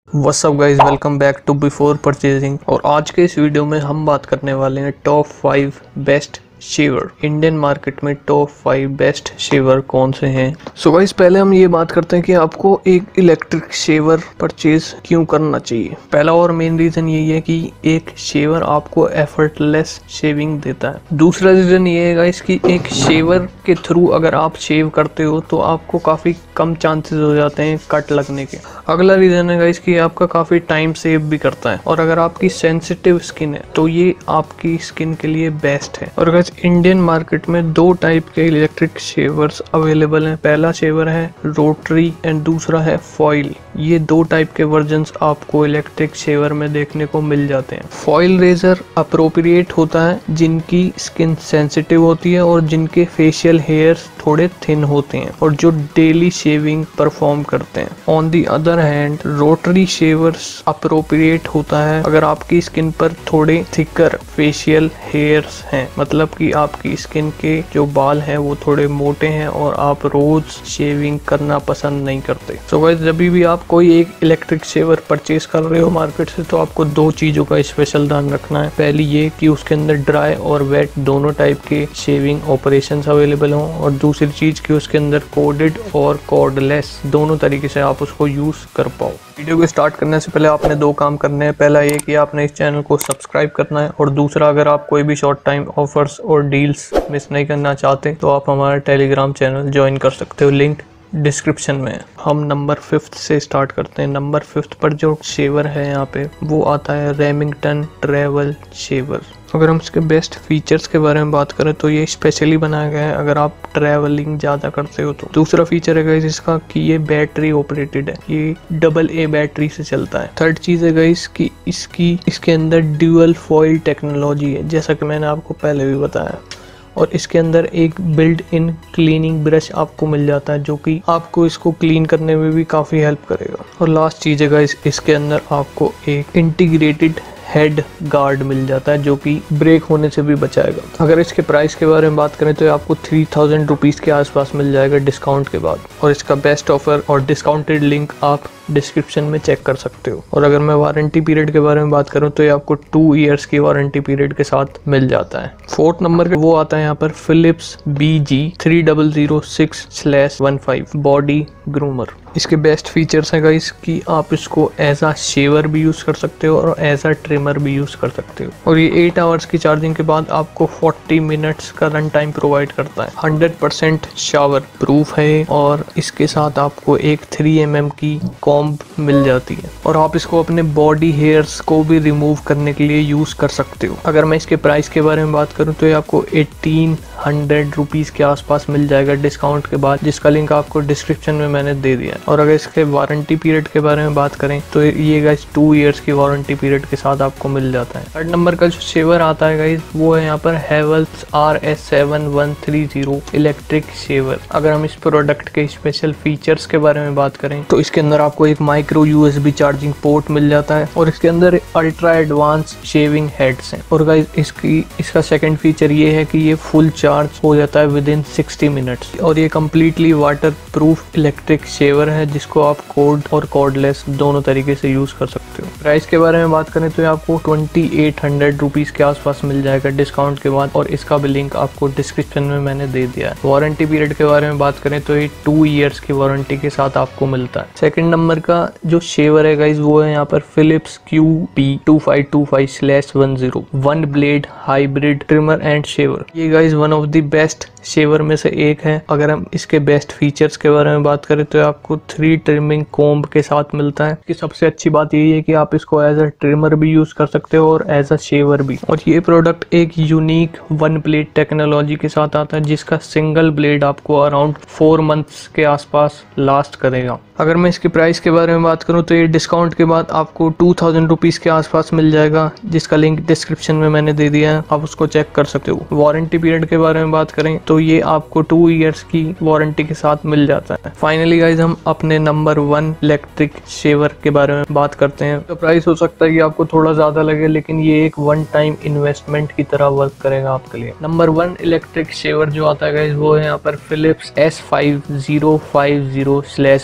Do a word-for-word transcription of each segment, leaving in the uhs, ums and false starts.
What's up guys, welcome back to before purchasing. और आज के इस वीडियो में हम बात करने वाले हैं top five best shaver. Indian market में टॉप फाइव बेस्ट शेवर कौन से हैं। सो गाइस, पहले हम ये बात करते हैं कि आपको एक इलेक्ट्रिक शेवर परचेज क्यों करना चाहिए। पहला और मेन रीजन यही है कि एक शेवर आपको एफर्टलेस शेविंग देता है। दूसरा रीजन ये है गाइस कि एक शेवर के थ्रू अगर आप शेव करते हो तो आपको काफी कम चांसेस हो जाते हैं कट लगने के। अगला रीजन है गाइस कि आपका काफी टाइम सेव भी करता है, और अगर आपकी सेंसिटिव स्किन है तो ये आपकी स्किन के लिए बेस्ट है। और गाइस, इंडियन मार्केट में दो टाइप के इलेक्ट्रिक शेवर्स अवेलेबल हैं। पहला शेवर है रोटरी एंड दूसरा है फॉइल। ये दो टाइप के वर्जन्स आपको इलेक्ट्रिक शेवर में देखने को मिल जाते हैं। फॉइल रेजर अप्रोप्रिएट होता है जिनकी स्किन सेंसिटिव होती है और जिनके फेशियल हेयर्स थोड़े थिन होते हैं और जो डेली शेविंग परफॉर्म करते हैं। On the other hand rotary shavers appropriate होता है अगर आपकी स्किन पर थोड़े थिकर फेशियल हेयर्स हैं, मतलब कि आपकी स्किन के जो बाल हैं वो थोड़े मोटे हैं और आप रोज शेविंग करना पसंद नहीं करते। सो गाइस, जब भी आप कोई एक इलेक्ट्रिक शेवर परचेज कर रहे हो मार्केट से तो आपको दो चीजों का स्पेशल ध्यान रखना है। पहली ये कि उसके अंदर ड्राई और वेट दोनों टाइप के शेविंग ऑपरेशंस अवेलेबल हों, और दूसरी चीज कि उसके अंदर कोडेड और कॉर्डलेस दोनों तरीके से आप उसको यूज कर पाओ। वीडियो को स्टार्ट करने से पहले आपने दो काम करने हैं। पहला ये कि आपने इस चैनल को सब्सक्राइब करना है, और दूसरा अगर आप कोई भी शॉर्ट टाइम ऑफर्स और डील्स मिस नहीं करना चाहते तो आप हमारा टेलीग्राम चैनल ज्वाइन कर सकते हो, लिंक डिस्क्रिप्शन में। हम नंबर फिफ्थ से स्टार्ट करते हैं। नंबर फिफ्थ पर जो शेवर है यहाँ पे वो आता है रेमिंगटन ट्रैवल शेवर। अगर हम इसके बेस्ट फीचर्स के बारे में बात करें तो ये स्पेशली बनाया गया है अगर आप ट्रैवलिंग ज़्यादा करते हो तो। दूसरा फीचर है गाइस इसका कि ये बैटरी ऑपरेटेड है, ये डबल ए बैटरी से चलता है। थर्ड चीज़ है गाइस कि इसकी इसके अंदर ड्यूअल फॉइल टेक्नोलॉजी है, जैसा कि मैंने आपको पहले भी बताया। और इसके अंदर एक बिल्ट इन क्लीनिंग ब्रश आपको मिल जाता है जो कि आपको इसको क्लीन करने में भी काफ़ी हेल्प करेगा। और लास्ट चीज़ है गाइस, इसके अंदर आपको एक इंटीग्रेटेड हेड गार्ड मिल जाता है जो कि ब्रेक होने से भी बचाएगा। अगर इसके प्राइस के बारे में बात करें तो ये आपको थ्री थाउजेंड रुपीज़ के आसपास मिल जाएगा डिस्काउंट के बाद। और इसका बेस्ट ऑफर और डिस्काउंटेड लिंक आप डिस्क्रिप्शन में चेक कर सकते हो। और अगर मैं वारंटी पीरियड के बारे में बात करूं तो ये आपको टू इयर्स की वारंटी पीरियड के साथ मिल जाता है। फोर्थ नंबर वो आता है यहाँ पर Philips B G three double zero six slash one five body groomer. इसके बेस्ट फीचर्स हैं गाइस कि आप इसको एज आ शेवर भी यूज कर सकते हो और एज आ ट्रिमर भी यूज कर सकते हो। और ये एट आवर्स की चार्जिंग के बाद आपको फोर्टी मिनट्स का रन टाइम प्रोवाइड करता है। हंड्रेड परसेंट शावर प्रूफ है, और इसके साथ आपको एक थ्री एम एम की कॉम्ब मिल जाती है, और आप इसको अपने बॉडी हेयर्स को भी रिमूव करने के लिए यूज कर सकते हो। अगर मैं इसके प्राइस के बारे में बात करूं तो ये आपको एटीन हंड्रेड रुपीज के आसपास मिल जाएगा डिस्काउंट के बाद, जिसका लिंक आपको डिस्क्रिप्शन में मैंने दे दिया है। और अगर इसके वारंटी पीरियड के बारे में बात करें तो ये गाइस टू इयर्स की वारंटी पीरियड के साथ आपको मिल जाता है। थर्ड नंबर का जो शेवर आता है गाइस वो है यहाँ पर Havells R S seven one three zero electric shaver. अगर हम इस प्रोडक्ट के स्पेशल फीचर्स के बारे में बात करें तो इसके अंदर आपको एक माइक्रो यूएसबी चार्जिंग पोर्ट मिल जाता है, और इसके अंदर अल्ट्रा एडवांस शेविंग हेड्स हैं। और गाइस इसकी इसका सेकंड फीचर ये है कि ये फुल चार्ज हो जाता है विद इन सिक्सटी मिनट्स। और ये completely waterproof electric shaver है जिसको आप कोड और कॉर्डलेस दोनों तरीके से यूज कर सकते हो। प्राइस के बारे में बात करें तो ये आपको ट्वेंटी एट हंड्रेड रुपीज के आसपास मिल जाएगा डिस्काउंट के बाद, और इसका भी लिंक आपको डिस्क्रिप्शन में मैंने दे दिया है। वारंटी पीरियड के बारे में बात करें तो ये टू इयर्स की वारंटी के साथ आपको मिलता है। सेकंड नंबर का जो शेवर है गाइस वो है यहाँ पर Philips Q P two five two five slash one zero one blade hybrid trimmer and shaver. ये guys one of the best shaver में से एक है। अगर हम इसके बेस्ट फीचर्स के बारे में बात करें तो आपको थ्री ट्रिमिंग कोम्ब के साथ मिलता है। कि सबसे अच्छी बात यही है कि आप इसको एज अ ट्रिमर भी यूज कर सकते हो और एज अ शेवर भी। और ये प्रोडक्ट एक यूनिक वन ब्लेड टेक्नोलॉजी के साथ आता है जिसका सिंगल ब्लेड आपको अराउंड फोर मंथ्स के आसपास लास्ट करेगा। अगर मैं इसके प्राइस के बारे में बात करूं तो ये डिस्काउंट के बाद आपको टू थाउजेंड रुपीज़ के आसपास मिल जाएगा, जिसका लिंक डिस्क्रिप्शन में मैंने दे दिया है, आप उसको चेक कर सकते हो। वारंटी पीरियड के बारे में बात करें तो ये आपको टू इयर्स की वारंटी के साथ मिल जाता है। फाइनली गाइज हम अपने नंबर वन इलेक्ट्रिक शेवर के बारे में बात करते हैं। तो प्राइस हो सकता है कि आपको थोड़ा ज़्यादा लगे, लेकिन ये एक वन टाइम इन्वेस्टमेंट की तरह वर्क करेगा आपके लिए। नंबर वन इलेक्ट्रिक शेवर जो आता है गाइज वो है यहाँ पर Philips S five zero five zero slash six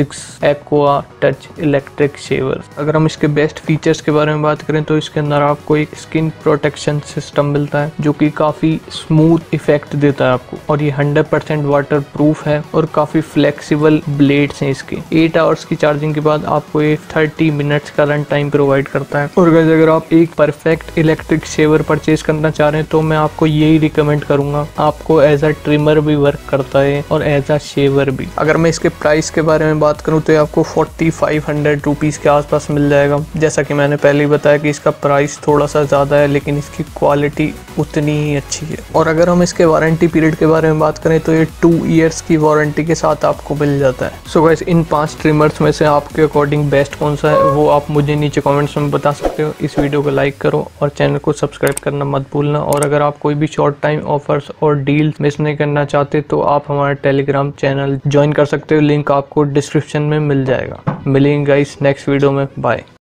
six aqua touch electric shaver. अगर हम इसके बेस्ट फीचर्स के बारे में बात करें तो इसके अंदर आपको एक स्किन प्रोटेक्शन सिस्टम मिलता है जो कि काफ़ी स्मूथ इफेक्ट देता है आपको, और ये हंड्रेड परसेंट वाटर प्रूफ है और काफ़ी फ्लेक्सिबल ब्लेड्स हैं इसके। एट आवर्स की चार्जिंग के बाद आपको ये थर्टी मिनट्स का रन टाइम प्रोवाइड करता है। और गाइस अगर आप एक परफेक्ट इलेक्ट्रिक शेवर परचेज करना चाह रहे हैं तो मैं आपको यही रिकमेंड करूंगा। आपको एज अ ट्रिमर भी वर्क करता है और एज अ शेवर भी। अगर मैं इसके प्राइस के बारे में बात करूं तो ये आपको फोर्टी फाइव हंड्रेड रुपीज़ के आसपास मिल जाएगा। जैसा कि मैंने पहले ही बताया कि इसका प्राइस थोड़ा सा ज़्यादा है लेकिन इसकी क्वालिटी उतनी ही अच्छी है। और अगर हम इसके वारंटी पीरियड के बारे में बात करें तो ये टू ईयर्स की वारंटी के साथ आपको मिल जाता है। सो गाइस इन पांच ट्रिमर्स में से आपके अकॉर्डिंग बेस्ट कौन सा है वो आप मुझे नीचे कमेंट्स में बता सकते हो। इस वीडियो को लाइक करो और चैनल को सब्सक्राइब करना मत भूलना। और अगर आप कोई भी शॉर्ट टाइम ऑफर्स और डील्स मिस नहीं करना चाहते तो आप हमारा टेलीग्राम चैनल ज्वाइन कर सकते हो, लिंक आपको डिस्क्रिप्शन में मिल जाएगा। मिलेंगे गाइस नेक्स्ट वीडियो में, बाय।